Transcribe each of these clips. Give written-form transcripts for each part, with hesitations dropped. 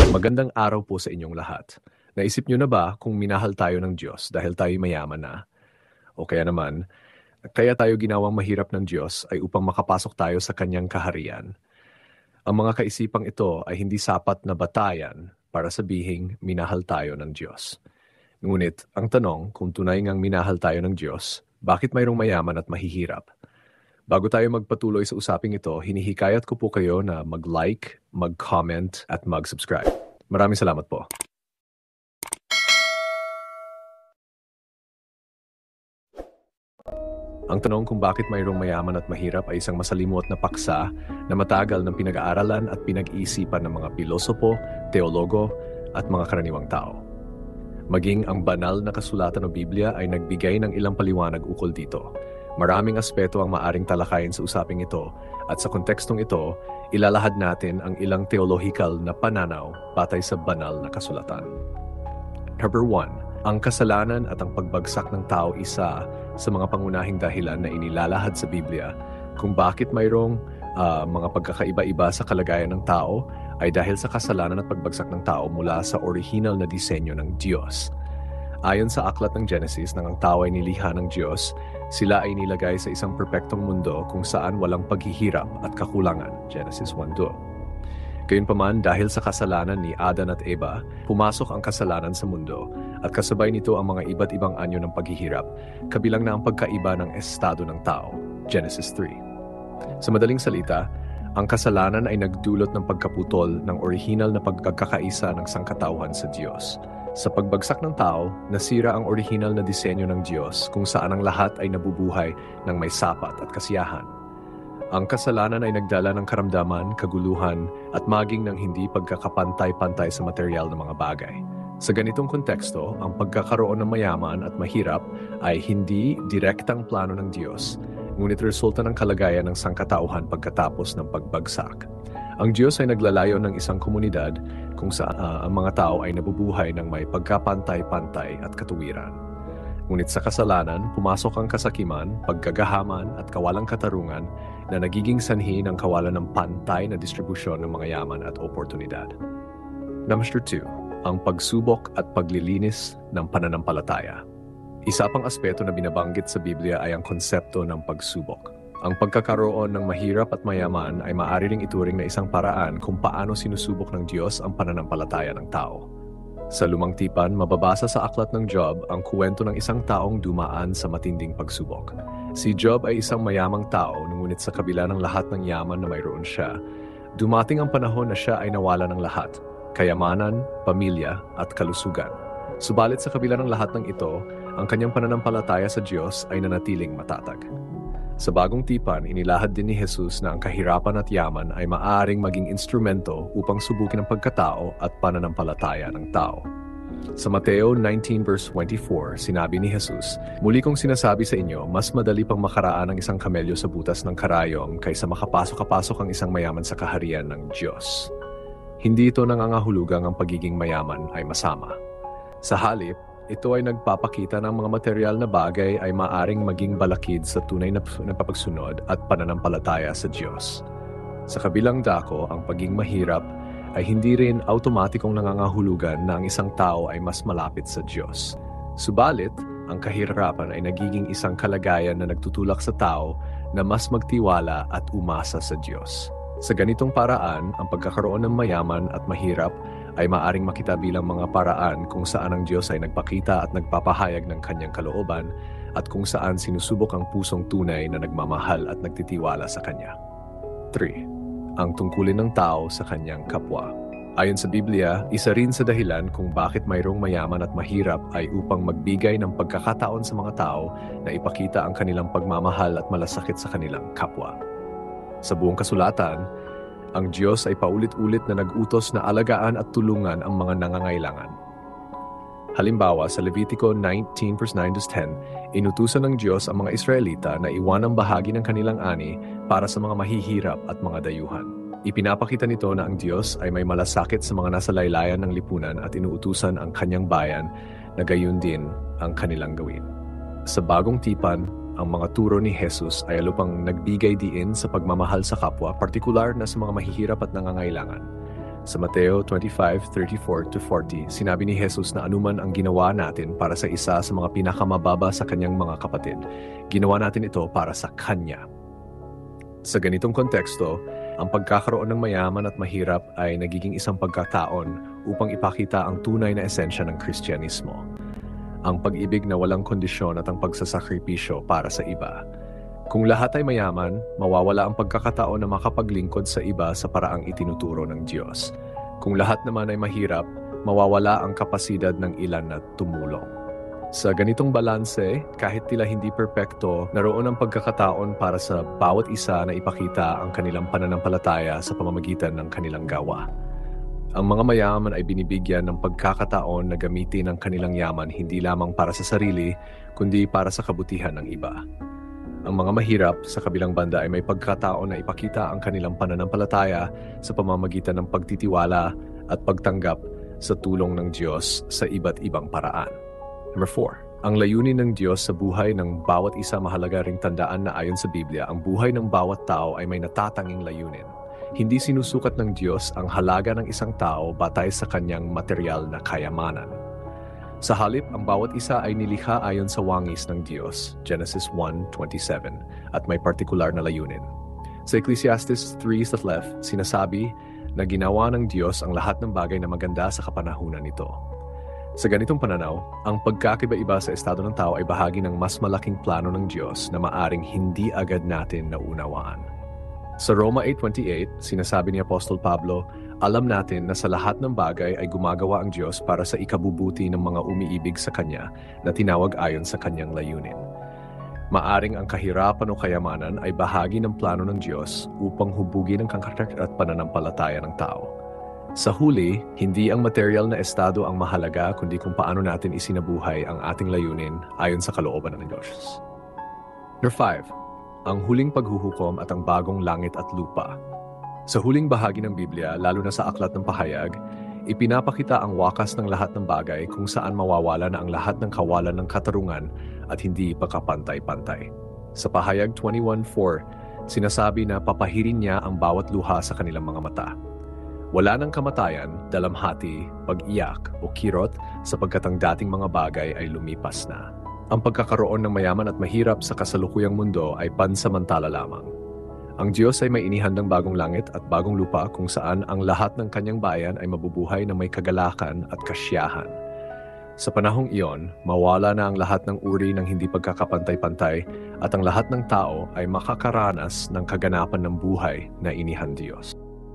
Magandang araw po sa inyong lahat. Naisip niyo na ba kung minahal tayo ng Diyos dahil tayo mayaman na? O kaya naman, kaya tayo ginawang mahirap ng Diyos ay upang makapasok tayo sa kanyang kaharian? Ang mga kaisipang ito ay hindi sapat na batayan para sabihing minahal tayo ng Diyos. Ngunit, ang tanong kung tunay ngang minahal tayo ng Diyos, bakit mayroong mayaman at mahihirap? Bago tayo magpatuloy sa usaping ito, hinihikayat ko po kayo na mag-like, mag-comment, at mag-subscribe. Maraming salamat po. Ang tanong kung bakit mayroong mayaman at mahirap ay isang masalimuot na paksa na matagal ng pinag-aaralan at pinag-iisipan ng mga pilosopo, teologo, at mga karaniwang tao. Maging ang banal na kasulatan ng Biblia ay nagbigay ng ilang paliwanag ukol dito. Maraming aspeto ang maaring talakayin sa usaping ito at sa kontekstong ito, ilalahad natin ang ilang theological na pananaw batay sa banal na kasulatan. Number 1, ang kasalanan at ang pagbagsak ng tao isa sa mga pangunahing dahilan na inilalahad sa Biblia kung bakit mayroong mga pagkakaiba-iba sa kalagayan ng tao ay dahil sa kasalanan at pagbagsak ng tao mula sa original na disenyo ng Diyos. Ayon sa aklat ng Genesis, nang ang tao ay nilikha ng Diyos, sila ay nilagay sa isang perpektong mundo kung saan walang paghihirap at kakulangan. Genesis 1:2. Gayunpaman, dahil sa kasalanan ni Adan at Eva, pumasok ang kasalanan sa mundo at kasabay nito ang mga iba't ibang anyo ng paghihirap, kabilang na ang pagkaiba ng estado ng tao. Genesis 3. Sa madaling salita, ang kasalanan ay nagdulot ng pagkaputol ng orihinal na pagkakaisa ng sangkatauhan sa Diyos. Sa pagbagsak ng tao, nasira ang orihinal na disenyo ng Diyos kung saan ang lahat ay nabubuhay ng may sapat at kasiyahan. Ang kasalanan ay nagdala ng karamdaman, kaguluhan, at maging ng hindi pagkakapantay-pantay sa material ng mga bagay. Sa ganitong konteksto, ang pagkakaroon ng mayaman at mahirap ay hindi direktang plano ng Diyos, ngunit resulta ng kalagayan ng sangkatauhan pagkatapos ng pagbagsak. Ang Diyos ay naglalayo ng isang komunidad kung saan ang mga tao ay nabubuhay ng may pagkapantay-pantay at katuwiran. Ngunit sa kasalanan, pumasok ang kasakiman, pagkagahaman at kawalang katarungan na nagiging sanhi ng kawalan ng pantay na distribusyon ng mga yaman at oportunidad. Number 2, ang pagsubok at paglilinis ng pananampalataya. Isa pang aspeto na binabanggit sa Biblia ay ang konsepto ng pagsubok. Ang pagkakaroon ng mahirap at mayaman ay maaari ring ituring na isang paraan kung paano sinusubok ng Diyos ang pananampalataya ng tao. Sa Lumang Tipan, mababasa sa aklat ng Job ang kwento ng isang taong dumaan sa matinding pagsubok. Si Job ay isang mayamang tao, ngunit sa kabila ng lahat ng yaman na mayroon siya, dumating ang panahon na siya ay nawala ng lahat, kayamanan, pamilya, at kalusugan. Subalit sa kabila ng lahat ng ito, ang kanyang pananampalataya sa Diyos ay nanatiling matatag. Sa Bagong Tipan, inilahad din ni Jesus na ang kahirapan at yaman ay maaaring maging instrumento upang subukin ang pagkatao at pananampalataya ng tao. Sa Mateo 19 verse 24, sinabi ni Jesus, "Muli kong sinasabi sa inyo, mas madali pang makaraan ang isang kamelyo sa butas ng karayom kaysa makapasok-pasok ang isang mayaman sa kaharian ng Diyos." Hindi ito nangangahulugang ang pagiging mayaman ay masama. Sa halip, ito ay nagpapakita ng mga material na bagay ay maaring maging balakid sa tunay na pagsunod at pananampalataya sa Diyos. Sa kabilang dako, ang pagiging mahirap ay hindi rin automatikong nangangahulugan na ang isang tao ay mas malapit sa Diyos. Subalit, ang kahirapan ay nagiging isang kalagayan na nagtutulak sa tao na mas magtiwala at umasa sa Diyos. Sa ganitong paraan, ang pagkakaroon ng mayaman at mahirap ay maaring makita bilang mga paraan kung saan ang Diyos ay nagpakita at nagpapahayag ng kanyang kalooban at kung saan sinusubok ang pusong tunay na nagmamahal at nagtitiwala sa Kanya. 3. Ang tungkulin ng tao sa kanyang kapwa. Ayon sa Biblia, isa rin sa dahilan kung bakit mayroong mayaman at mahirap ay upang magbigay ng pagkakataon sa mga tao na ipakita ang kanilang pagmamahal at malasakit sa kanilang kapwa. Sa buong kasulatan, ang Diyos ay paulit-ulit na nag-utos na alagaan at tulungan ang mga nangangailangan. Halimbawa, sa Levitico 19 verse 9-10, inutusan ng Diyos ang mga Israelita na iwanang bahagi ng kanilang ani para sa mga mahihirap at mga dayuhan. Ipinapakita nito na ang Diyos ay may malasakit sa mga nasa laylayan ng lipunan at inuutusan ang kanyang bayan na gayon din ang kanilang gawin. Sa Bagong Tipan, ang mga turo ni Jesus ay alupang nagbigay diin sa pagmamahal sa kapwa, partikular na sa mga mahihirap at nangangailangan. Sa Mateo 25:34-40, sinabi ni Jesus na anuman ang ginawa natin para sa isa sa mga pinakamababa sa kanyang mga kapatid, ginawa natin ito para sa kanya. Sa ganitong konteksto, ang pagkakaroon ng mayaman at mahirap ay nagiging isang pagkataon upang ipakita ang tunay na esensya ng Kristyanismo. Ang pag-ibig na walang kondisyon at ang pagsasakripisyo para sa iba. Kung lahat ay mayaman, mawawala ang pagkakataon na makapaglingkod sa iba sa paraang itinuturo ng Diyos. Kung lahat naman ay mahirap, mawawala ang kapasidad ng ilan na tumulong. Sa ganitong balanse, kahit tila hindi perpekto, naroon ang pagkakataon para sa bawat isa na ipakita ang kanilang pananampalataya sa pamamagitan ng kanilang gawa. Ang mga mayaman ay binibigyan ng pagkakataon na gamitin ang kanilang yaman hindi lamang para sa sarili, kundi para sa kabutihan ng iba. Ang mga mahirap sa kabilang banda ay may pagkataon na ipakita ang kanilang pananampalataya sa pamamagitan ng pagtitiwala at pagtanggap sa tulong ng Diyos sa iba't ibang paraan. Number 4. Ang layunin ng Diyos sa buhay ng bawat isa. Mahalaga ring tandaan na ayon sa Biblia, ang buhay ng bawat tao ay may natatanging layunin. Hindi sinusukat ng Diyos ang halaga ng isang tao batay sa kanyang material na kayamanan. Sa halip, ang bawat isa ay nilikha ayon sa wangis ng Diyos, Genesis 1:27, at may partikular na layunin. Sa Ecclesiastes 3:11, sinasabi na ginawa ng Diyos ang lahat ng bagay na maganda sa kapanahunan nito. Sa ganitong pananaw, ang pagkakiba-iba sa estado ng tao ay bahagi ng mas malaking plano ng Diyos na maaring hindi agad natin naunawaan. Sa Roma 8:28, sinasabi ni Apostol Pablo, alam natin na sa lahat ng bagay ay gumagawa ang Diyos para sa ikabubuti ng mga umiibig sa Kanya na tinawag ayon sa Kanyang layunin. Maaring ang kahirapan o kayamanan ay bahagi ng plano ng Diyos upang hubugin ang karakter at pananampalataya ng tao. Sa huli, hindi ang material na estado ang mahalaga kundi kung paano natin isinabuhay ang ating layunin ayon sa kalooban ng Diyos. Number 5. Ang huling paghuhukom at ang bagong langit at lupa. Sa huling bahagi ng Biblia, lalo na sa Aklat ng Pahayag, ipinapakita ang wakas ng lahat ng bagay kung saan mawawala na ang lahat ng kawalan ng katarungan at hindi pagkapantay-pantay. Sa Pahayag 21:4, sinasabi na papahirin niya ang bawat luha sa kanilang mga mata. Wala ng kamatayan, dalamhati, pag-iyak o kirot sapagkat ang dating mga bagay ay lumipas na. Ang pagkakaroon ng mayaman at mahirap sa kasalukuyang mundo ay pansamantala lamang. Ang Diyos ay may inihandang bagong langit at bagong lupa kung saan ang lahat ng kanyang bayan ay mabubuhay na may kagalakan at kasiyahan. Sa panahong iyon, mawala na ang lahat ng uri ng hindi pagkakapantay-pantay at ang lahat ng tao ay makakaranas ng kaganapan ng buhay na inihan Diyos.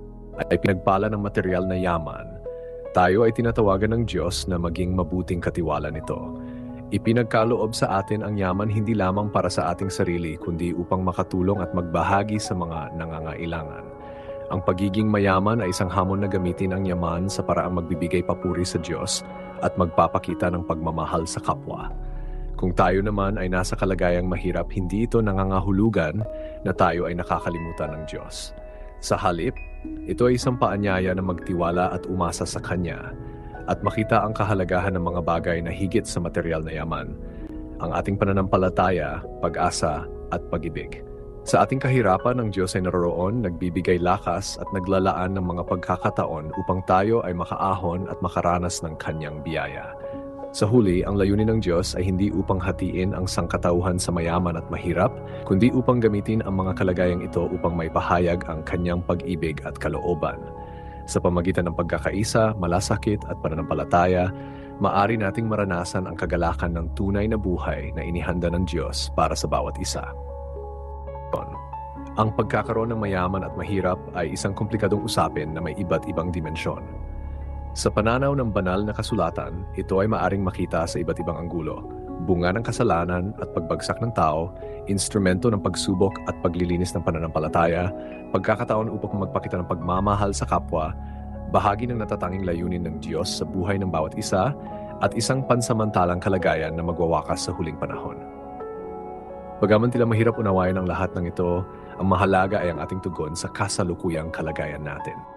Ay pinagpala ng material na yaman, tayo ay tinatawagan ng Diyos na maging mabuting katiwala nito. Ipinagkaloob sa atin ang yaman hindi lamang para sa ating sarili kundi upang makatulong at magbahagi sa mga nangangailangan. Ang pagiging mayaman ay isang hamon na gamitin ang yaman sa paraang magbibigay papuri sa Diyos at magpapakita ng pagmamahal sa kapwa. Kung tayo naman ay nasa kalagayang mahirap, hindi ito nangangahulugan na tayo ay nakakalimutan ng Diyos. Sa halip, ito ay isang paanyaya na magtiwala at umasa sa Kanya at makita ang kahalagahan ng mga bagay na higit sa material na yaman, ang ating pananampalataya, pag-asa at pag-ibig. Sa ating kahirapan, ang Diyos ay naroroon, nagbibigay lakas at naglalaan ng mga pagkakataon upang tayo ay makaahon at makaranas ng Kanyang biyaya. Sa huli, ang layunin ng Diyos ay hindi upang hatiin ang sangkatauhan sa mayaman at mahirap, kundi upang gamitin ang mga kalagayang ito upang maipahayag ang Kanyang pag-ibig at kalooban. Sa pamagitan ng pagkakaisa, malasakit at pananampalataya, maaari nating maranasan ang kagalakan ng tunay na buhay na inihanda ng Diyos para sa bawat isa. Ang pagkakaroon ng mayaman at mahirap ay isang komplikadong usapin na may iba't ibang dimensyon. Sa pananaw ng banal na kasulatan, ito ay maaring makita sa iba't ibang anggulo. Bunga ng kasalanan at pagbagsak ng tao, instrumento ng pagsubok at paglilinis ng pananampalataya, pagkakataon upang magpakita ng pagmamahal sa kapwa, bahagi ng natatanging layunin ng Diyos sa buhay ng bawat isa, at isang pansamantalang kalagayan na magwawakas sa huling panahon. Bagaman tila mahirap unawain ang lahat ng ito, ang mahalaga ay ang ating tugon sa kasalukuyang kalagayan natin.